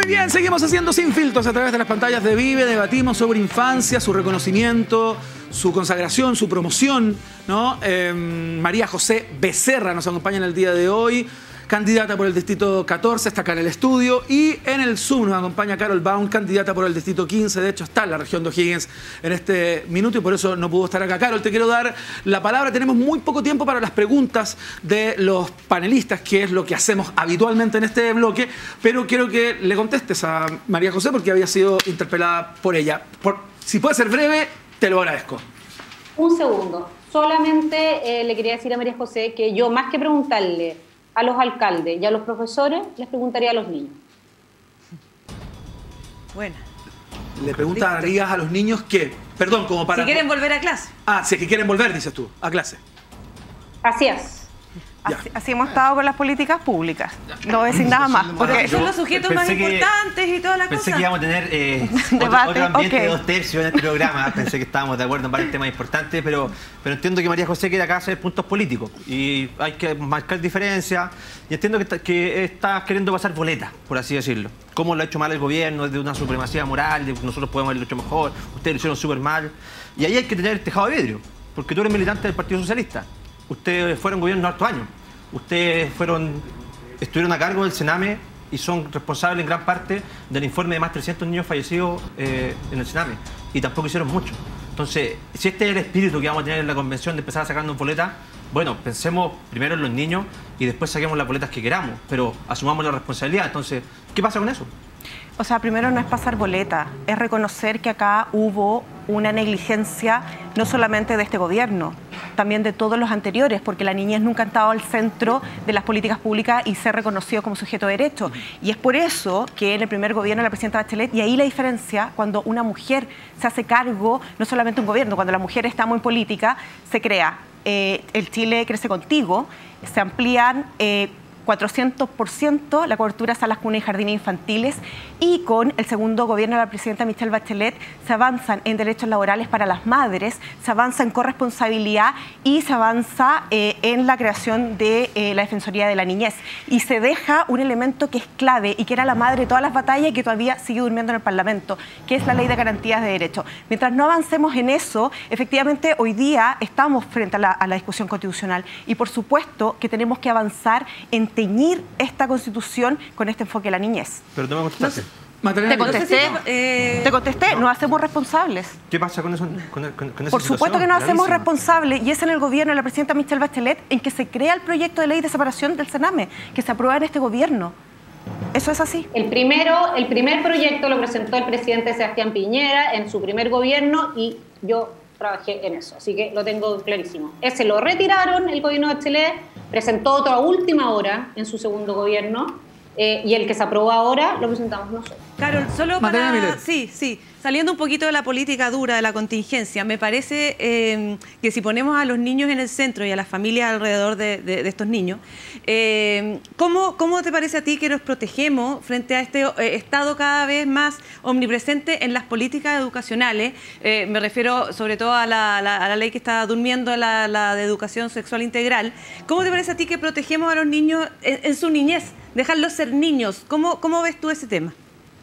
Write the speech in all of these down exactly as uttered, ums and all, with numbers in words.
Muy bien, seguimos haciendo Sin Filtros a través de las pantallas de Vive. Debatimos sobre infancia, su reconocimiento, su consagración, su promoción, ¿no? Eh, María José Becerra nos acompaña en el día de hoy, candidata por el distrito catorce, está acá en el estudio, y en el Zoom nos acompaña Carol Baum, candidata por el distrito quince, de hecho está en la región de O'Higgins en este minuto y por eso no pudo estar acá. Carol, te quiero dar la palabra, tenemos muy poco tiempo para las preguntas de los panelistas, que es lo que hacemos habitualmente en este bloque, pero quiero que le contestes a María José porque había sido interpelada por ella. Por, si puede ser breve, te lo agradezco. Un segundo, solamente eh, le quería decir a María José que yo, más que preguntarle a los alcaldes y a los profesores, les preguntaría a los niños. Bueno. Le preguntarías a los niños que, perdón, como para... Si quieren volver a clase. Ah, si es que quieren volver, dices tú, a clase. Así es. Así, así hemos estado con las políticas públicas. No voy a decir nada más. Porque son los sujetos más importantes y toda la cosa. Pensé que íbamos a tener eh, otro, otro ambiente okay. de dos tercios en este programa. Pensé que estábamos de acuerdo en varios temas importantes, pero, pero entiendo que María José quiere acá hacer puntos políticos y hay que marcar diferencias. Y entiendo que, que estás queriendo pasar boleta, por así decirlo. Cómo lo ha hecho mal el gobierno, de una supremacía moral, de que nosotros podemos haberlo hecho mejor, ustedes lo hicieron súper mal. Y ahí hay que tener el tejado de vidrio, porque tú eres militante del Partido Socialista. Ustedes fueron gobierno harto años. Ustedes fueron, estuvieron a cargo del Sename y son responsables en gran parte del informe de más de trescientos niños fallecidos eh, en el Sename. Y tampoco hicieron mucho. Entonces, si este es el espíritu que vamos a tener en la convención de empezar a sacarnos boletas, bueno, pensemos primero en los niños y después saquemos las boletas que queramos, pero asumamos la responsabilidad. Entonces, ¿qué pasa con eso? O sea, primero no es pasar boleta, es reconocer que acá hubo una negligencia no solamente de este gobierno, también de todos los anteriores, porque la niñez nunca ha estado al centro de las políticas públicas y se ha reconocido como sujeto de derecho. Y es por eso que en el primer gobierno de la presidenta Bachelet, y ahí la diferencia, cuando una mujer se hace cargo, no solamente un gobierno, cuando la mujer está muy política, se crea eh, el Chile Crece Contigo, se amplían eh, cuatrocientos por ciento la cobertura a salas, cunas y jardines infantiles, y con el segundo gobierno de la presidenta Michelle Bachelet se avanzan en derechos laborales para las madres, se avanza en corresponsabilidad y se avanza eh, en la creación de eh, la Defensoría de la Niñez. Y se deja un elemento que es clave y que era la madre de todas las batallas y que todavía sigue durmiendo en el Parlamento, que es la Ley de Garantías de Derechos. Mientras no avancemos en eso, efectivamente hoy día estamos frente a la, a la discusión constitucional y por supuesto que tenemos que avanzar en teñir esta Constitución con este enfoque de la niñez. Pero no me contestaste. No, te contesté, eh, te contesté, no. Nos hacemos responsables. ¿Qué pasa con eso? Con, con, con esa Por supuesto que nos hacemos gravísima. responsables y es en el gobierno de la presidenta Michelle Bachelet en que se crea el proyecto de ley de separación del Sename, que se aprueba en este gobierno. Eso es así. El primero, el primer proyecto lo presentó el presidente Sebastián Piñera en su primer gobierno y yo trabajé en eso, así que lo tengo clarísimo. Ese lo retiraron, el gobierno de Bachelet presentó otro a última hora en su segundo gobierno eh, y el que se aprobó ahora lo presentamos nosotros. Carol, solo para... Sí, sí. Saliendo un poquito de la política dura, de la contingencia, me parece eh, que si ponemos a los niños en el centro y a las familias alrededor de, de, de estos niños, eh, ¿cómo, ¿cómo te parece a ti que nos protegemos frente a este eh, Estado cada vez más omnipresente en las políticas educacionales? Eh, me refiero sobre todo a la, la, a la ley que está durmiendo, la, la de educación sexual integral. ¿Cómo te parece a ti que protegemos a los niños en, en su niñez? Dejarlos ser niños. ¿Cómo, cómo ves tú ese tema?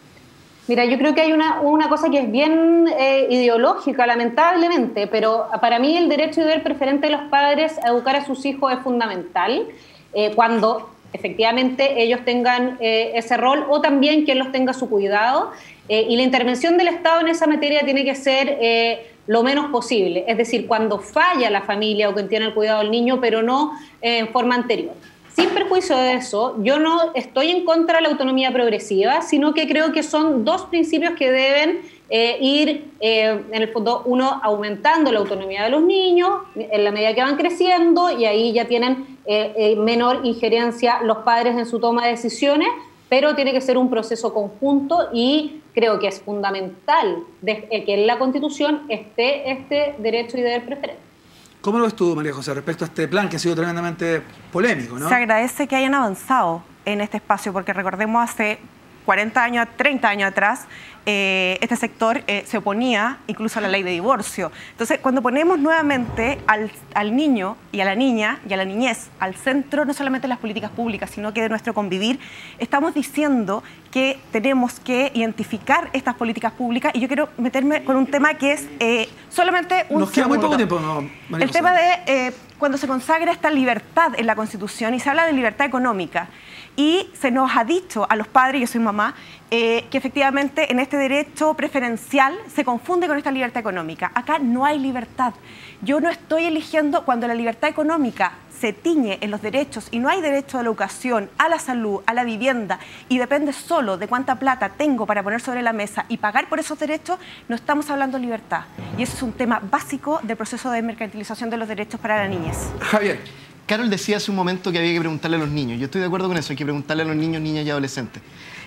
Mira, yo creo que hay una, una cosa que es bien eh, ideológica, lamentablemente, pero para mí el derecho y deber preferente de los padres a educar a sus hijos es fundamental eh, cuando efectivamente ellos tengan eh, ese rol o también quien los tenga a su cuidado eh, y la intervención del Estado en esa materia tiene que ser eh, lo menos posible, es decir, cuando falla la familia o quien tiene el cuidado del niño, pero no eh, en forma anterior. Sin perjuicio de eso, yo no estoy en contra de la autonomía progresiva, sino que creo que son dos principios que deben eh, ir, eh, en el fondo, uno, aumentando la autonomía de los niños en la medida que van creciendo y ahí ya tienen eh, eh, menor injerencia los padres en su toma de decisiones, pero tiene que ser un proceso conjunto y creo que es fundamental de, eh, que en la Constitución esté este derecho y deber preferente. ¿Cómo lo ves tú, María José, respecto a este plan que ha sido tremendamente polémico, ¿no? Se agradece que hayan avanzado en este espacio, porque recordemos hace cuarenta años, treinta años atrás, eh, este sector eh, se oponía incluso a la ley de divorcio. Entonces, cuando ponemos nuevamente al, al niño y a la niña y a la niñez al centro, no solamente de las políticas públicas, sino que de nuestro convivir, estamos diciendo que tenemos que identificar estas políticas públicas, y yo quiero meterme con un tema que es eh, solamente un Nos queda segundo. muy poco tiempo, ¿no, María El José? tema de eh, cuando se consagra esta libertad en la Constitución y se habla de libertad económica, y se nos ha dicho a los padres, yo soy mamá, eh, que efectivamente en este derecho preferencial se confunde con esta libertad económica. Acá no hay libertad. Yo no estoy eligiendo, cuando la libertad económica se tiñe en los derechos y no hay derecho a la educación, a la salud, a la vivienda, y depende solo de cuánta plata tengo para poner sobre la mesa y pagar por esos derechos, no estamos hablando de libertad. Y eso es un tema básico del proceso de mercantilización de los derechos para la niñez. Javier. Carol decía hace un momento que había que preguntarle a los niños. Yo estoy de acuerdo con eso, hay que preguntarle a los niños, niñas y adolescentes.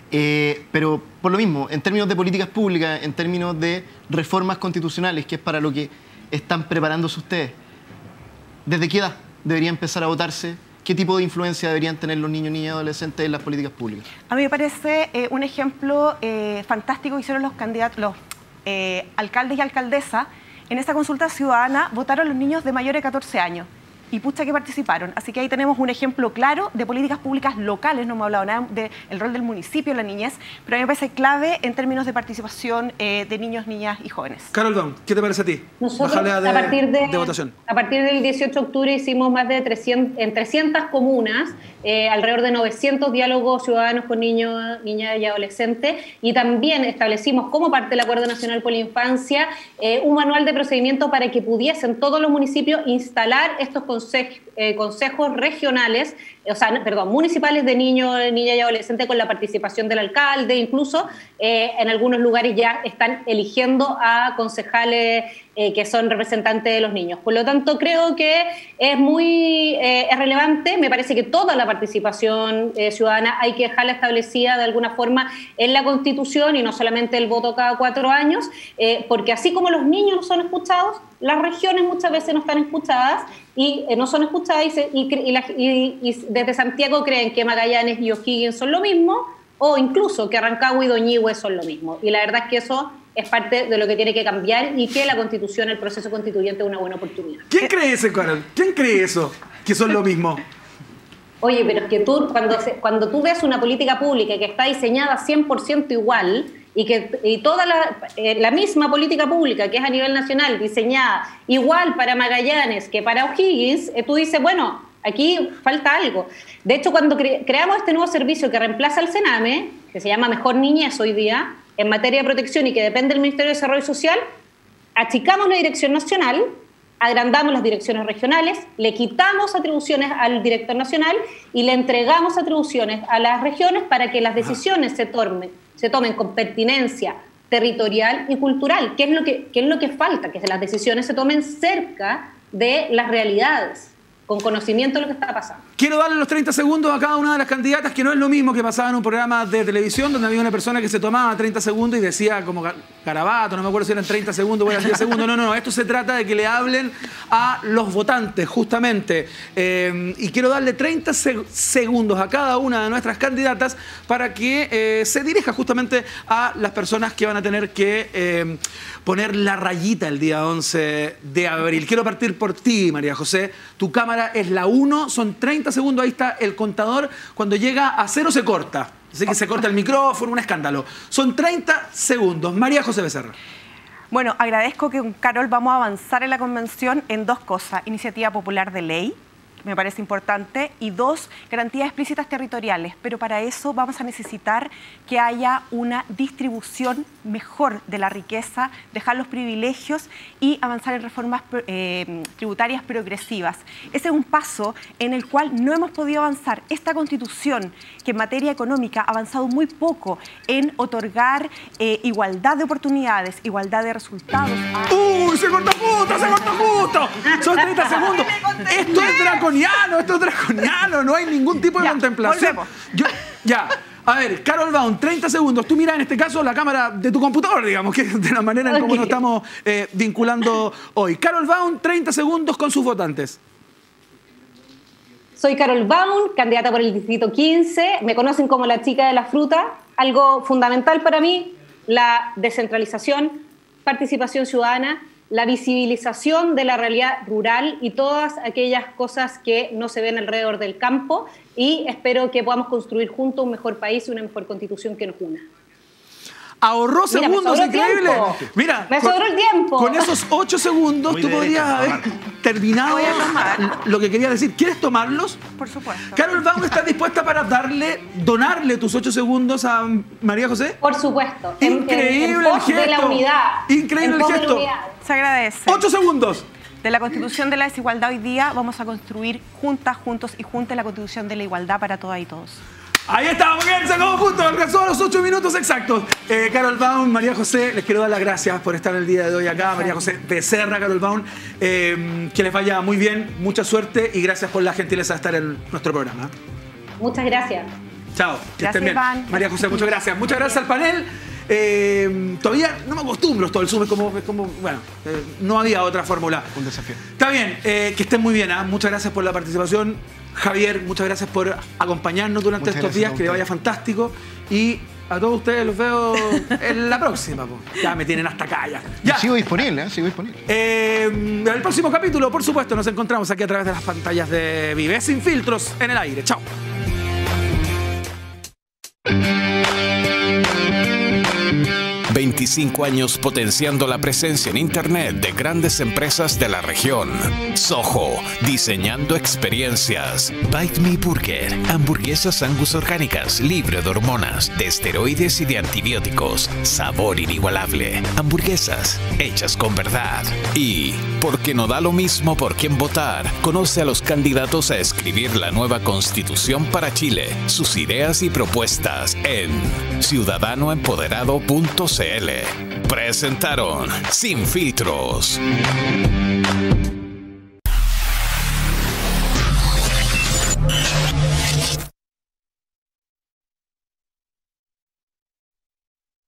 Eh, pero por lo mismo, en términos de políticas públicas, en términos de reformas constitucionales, que es para lo que están preparándose ustedes, ¿desde qué edad debería empezar a votarse? ¿Qué tipo de influencia deberían tener los niños, niñas y adolescentes en las políticas públicas? A mí me parece eh, un ejemplo eh, fantástico que hicieron los candidatos, los eh, alcaldes y alcaldesas. En esa consulta ciudadana votaron los niños de mayores de catorce años. Y pucha que participaron. Así que ahí tenemos un ejemplo claro de políticas públicas locales. No hemos hablado nada del rol del municipio en la niñez, pero a mí me parece clave en términos de participación eh, de niños, niñas y jóvenes. Carol Baum, ¿qué te parece a ti? Nosotros, de, a, partir de, de votación. a partir del dieciocho de octubre hicimos más de trescientas, en trescientas comunas, eh, alrededor de novecientos diálogos ciudadanos con niños, niñas y adolescentes, y también establecimos como parte del Acuerdo Nacional por la Infancia eh, un manual de procedimiento para que pudiesen todos los municipios instalar estos consejos Eh, consejos regionales, o sea, perdón, municipales de niños, niñas y adolescentes con la participación del alcalde, incluso eh, en algunos lugares ya están eligiendo a concejales eh, que son representantes de los niños. Por lo tanto, creo que es muy eh, es relevante, me parece que toda la participación eh, ciudadana hay que dejarla establecida de alguna forma en la Constitución y no solamente el voto cada cuatro años, eh, porque así como los niños no son escuchados, las regiones muchas veces no están escuchadas y eh, no son escuchadas y, se, y, y, la, y, y desde Santiago creen que Magallanes y O'Higgins son lo mismo, o incluso que Rancagua y Doñihue son lo mismo. Y la verdad es que eso es parte de lo que tiene que cambiar y que la Constitución, el proceso constituyente es una buena oportunidad. ¿Quién cree eso, Carol? ¿Quién cree eso? Que son lo mismo. Oye, pero es que tú, cuando, se, cuando tú ves una política pública que está diseñada cien por ciento igual, y que y toda la, eh, la misma política pública que es a nivel nacional diseñada igual para Magallanes que para O'Higgins, eh, tú dices, bueno, aquí falta algo. De hecho, cuando cre creamos este nuevo servicio que reemplaza al Sename, que se llama Mejor Niñez hoy día, en materia de protección y que depende del Ministerio de Desarrollo Social, achicamos la dirección nacional, agrandamos las direcciones regionales, le quitamos atribuciones al director nacional y le entregamos atribuciones a las regiones para que las decisiones se tomen, se tomen con pertinencia territorial y cultural, que es lo que, que es lo que falta, que las decisiones se tomen cerca de las realidades, con conocimiento de lo que está pasando. Quiero darle los treinta segundos a cada una de las candidatas, que no es lo mismo que pasaba en un programa de televisión donde había una persona que se tomaba treinta segundos y decía como garabato, no me acuerdo si eran treinta segundos o eran diez segundos. No, no, no. Esto se trata de que le hablen a los votantes, justamente. Eh, y quiero darle treinta segundos a cada una de nuestras candidatas para que eh, se dirija justamente a las personas que van a tener que eh, poner la rayita el día once de abril. Quiero partir por ti, María José. Tu cámara es la uno, son treinta segundos, ahí está el contador. Cuando llega a cero se corta. Así que se corta el micrófono, un escándalo. Son treinta segundos. María José Becerra. Bueno, agradezco que con Carol vamos a avanzar en la convención en dos cosas. Iniciativa popular de ley, me parece importante, y dos, garantías explícitas territoriales. Pero para eso vamos a necesitar que haya una distribución mejor de la riqueza, dejar los privilegios y avanzar en reformas eh, tributarias progresivas. Ese es un paso en el cual no hemos podido avanzar. Esta Constitución, que en materia económica ha avanzado muy poco en otorgar eh, igualdad de oportunidades, igualdad de resultados. ¡Uy, se cortó justo, se cortó justo! Son treinta segundos. Esto es draconiano, esto es draconiano, no hay ningún tipo de ya, contemplación. Yo, ya, a ver, Carol Baum, treinta segundos. Tú miras en este caso la cámara de tu computador, digamos, que es de la manera en okay. cómo nos estamos eh, vinculando hoy. Carol Baum, treinta segundos con sus votantes. Soy Carol Baum, candidata por el Distrito quince. Me conocen como la chica de la fruta. algo fundamental para mí, la descentralización, participación ciudadana, la visibilización de la realidad rural y todas aquellas cosas que no se ven alrededor del campo, y espero que podamos construir juntos un mejor país y una mejor constitución que nos una. Ahorró Mira, segundos, me increíble. Tiempo. Mira, me con, sobró el tiempo. Con esos ocho segundos Muy tú podrías derecha, haber terminado Voy a tomar. lo que quería decir. ¿Quieres tomarlos? Por supuesto. Carol Baum, ¿estás dispuesta para darle, donarle tus ocho segundos a María José? Por supuesto. Increíble en, en, en el pos gesto. de la unidad. Increíble en el pos de la gesto. unidad. Se agradece. Ocho segundos. De la Constitución de la Desigualdad hoy día vamos a construir juntas, juntos y juntas la Constitución de la Igualdad para todas y todos. Ahí está, muy bien, se acabó justo, alcanzó los ocho minutos exactos. Eh, Carol Baum, María José, les quiero dar las gracias por estar el día de hoy acá. María José Becerra, Carol Baum, eh, que les vaya muy bien, mucha suerte y gracias por la gentileza de estar en nuestro programa. Muchas gracias. Chao, que Gracias, estén bien. Iván. María José, muchas gracias. Muchas gracias al panel. Eh, todavía no me acostumbro todo el Zoom, es como, es como bueno, eh, no había otra fórmula. Un desafío. Está bien, eh, que estén muy bien. ¿eh? Muchas gracias por la participación. Javier, muchas gracias por acompañarnos durante Muchas estos días, que les vaya fantástico. Y a todos ustedes los veo en la próxima. Po. Ya me tienen hasta acá ya. ya. Sigo disponible, ¿eh? Sigo disponible. Eh, en el próximo capítulo, por supuesto, nos encontramos aquí a través de las pantallas de Vive Sin Filtros en el aire. Chao. veinticinco años potenciando la presencia en Internet de grandes empresas de la región. Soho, diseñando experiencias. Bite Me Burger, hamburguesas Angus orgánicas, libre de hormonas, de esteroides y de antibióticos. Sabor inigualable. Hamburguesas hechas con verdad. Y, porque no da lo mismo por quién votar, conoce a los candidatos a escribir la nueva Constitución para Chile, sus ideas y propuestas en ciudadano empoderado punto c l. Presentaron Sin Filtros.